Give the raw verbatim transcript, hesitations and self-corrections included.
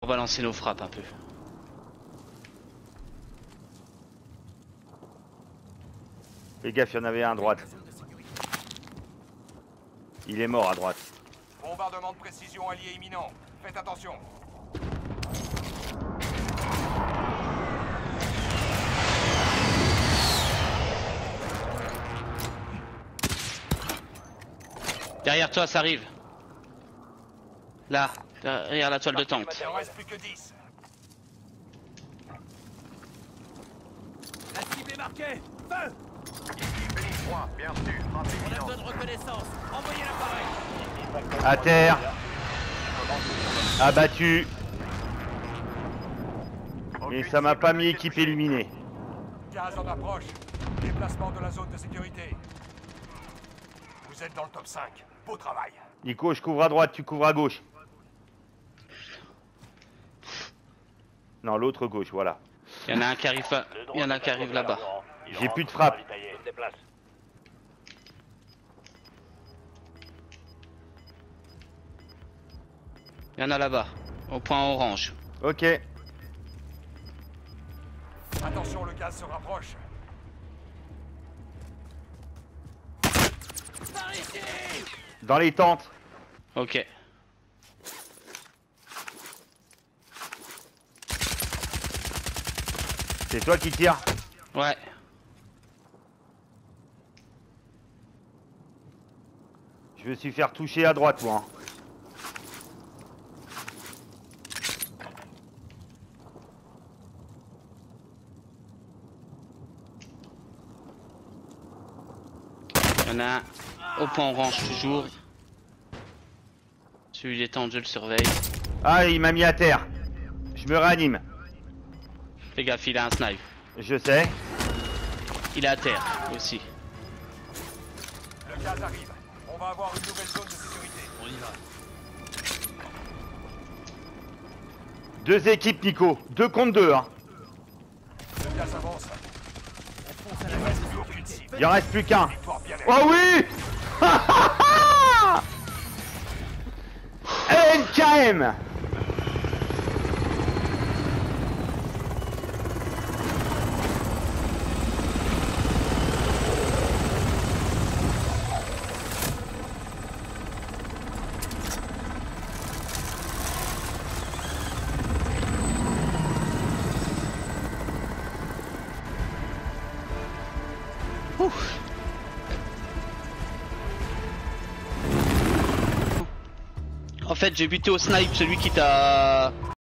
On va lancer nos frappes un peu. Fais gaffe, il y en avait un à droite. Il est mort à droite. Bombardement de précision allié imminent. Faites attention. Derrière toi, ça arrive. Là, derrière la toile de tente. Il en reste plus que dix. La cible est marquée. Feu. Phoenix trois, bien sûr. Frappe On a imminente. besoin de reconnaissance. Envoyez l'appareil. À terre. Abattu. Et ça m'a pas mis équipe éliminée. Gaz en approche. Déplacement de la zone de sécurité. Vous êtes dans le top cinq. Beau travail. Nico, je couvre à droite, tu couvres à gauche. Non, l'autre gauche, voilà. Il y en a un qui arrive, à... il y en a un qui arrive là-bas. J'ai plus de frappe. Il y en a là-bas, au point orange. Ok. Attention, le gaz se rapproche. Par ici. Dans les tentes. Ok. C'est toi qui tires. Ouais. Je me suis fait toucher à droite, moi. Il y en a un au point orange toujours. Celui des tentes, je le surveille. Ah, il m'a mis à terre. Je me réanime. Fais gaffe, il a un snipe. Je sais. Il est à terre aussi. Le gaz arrive. On va avoir une nouvelle zone de sécurité. On y va. Deux équipes, Nico. Deux contre deux, hein. Le gaz avance. On fonce à la Il base. reste plus aucune cible. Il en reste plus qu'un. Victoire bien Oh oui. N K M. En fait, j'ai buté au snipe celui qui t'a